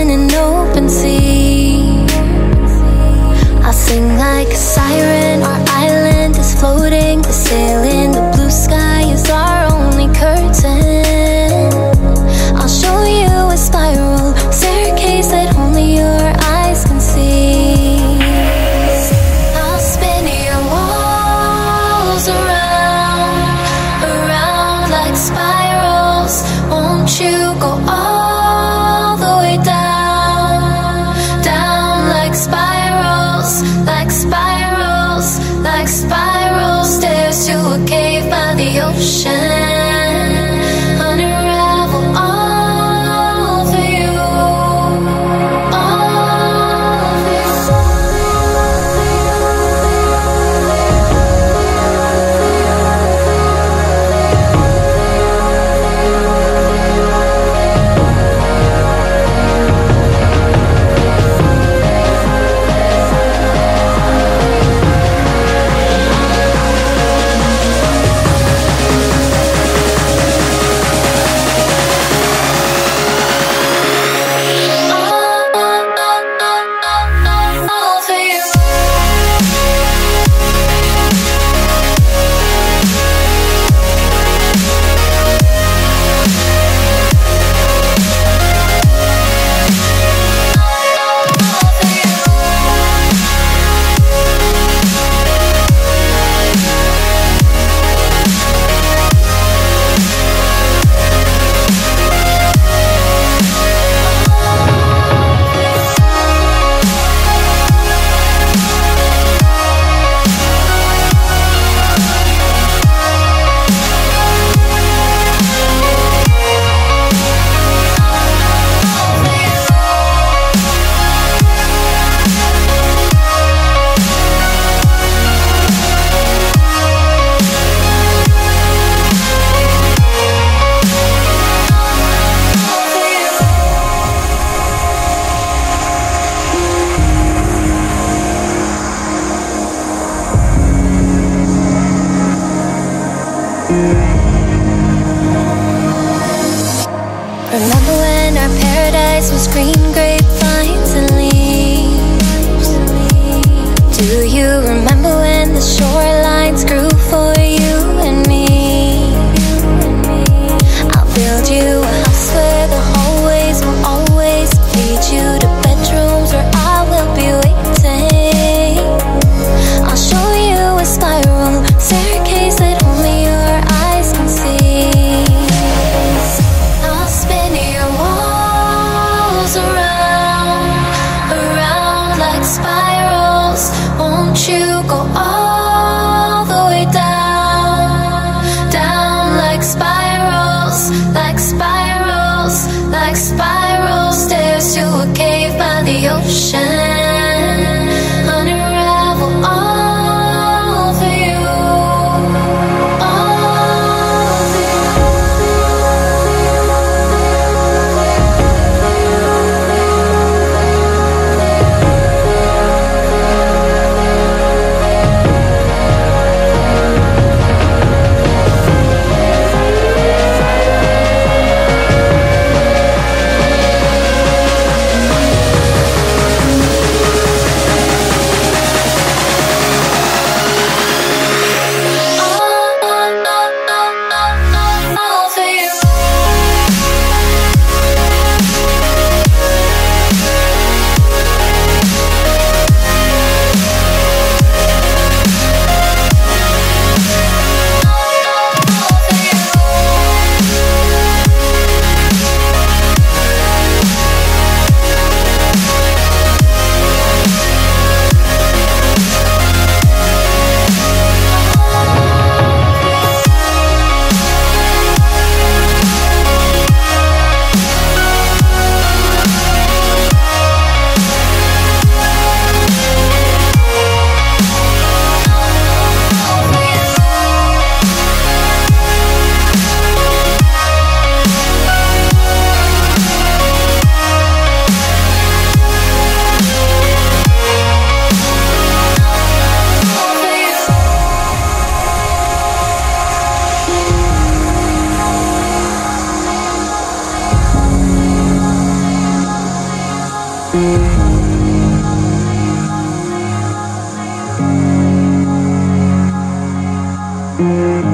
in an open sea. I'll sing like a siren. Our island is floating. The sail in the blue sky is our only curtain. I'll show you a spiral staircase that only your eyes can see. I'll spin your walls around, around like spirals. Won't you go all the way down, down like spirals, like spirals, like spirals. Stairs to a cave by the ocean. Unravel all for you, all for you. Remember when our paradise was green grapevines and leaves? Do you remember when the shorelines grew for you and me? I'll build you a house where the hallways will always lead you to bedrooms where I will be waiting. I'll show you a spiral staircase that only your eyes can see. I'll spin your walls around, around like spirals. Won't you go all you.